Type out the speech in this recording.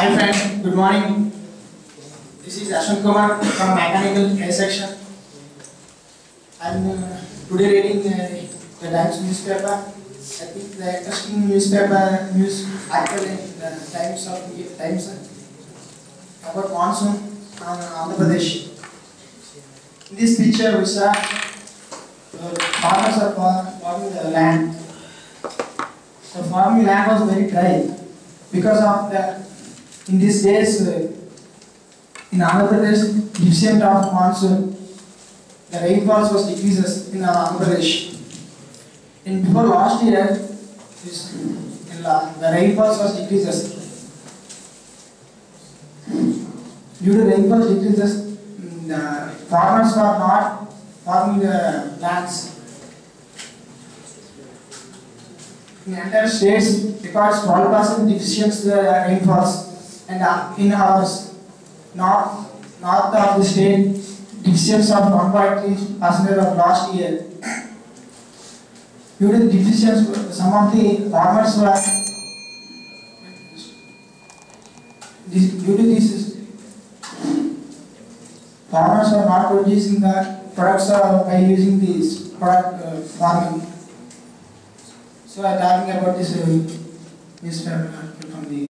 Hi friends, good morning. This is Yaswanth from Mechanical A section. I am today reading the Times newspaper. I think the interesting newspaper news article in the Times about monsoon on Andhra Pradesh. In this picture we saw farmers are farming the land. The farming land was very dry because of in these days in Andhra Pradesh deficient of monsoon. The rainfall was decreases in Andhra Pradesh. And before last year, the rainfall was decreases. Due to rainfall decreases, the farmers were not farming the lands. In entire states, because 12% deficiency rainfalls, and in ours, north of the state, deficiency of 1.3% of last year. Due to the deficiency, some of the farmers were due to this, farmers are not producing the products by using this product farming. So I am talking about this newspaper from the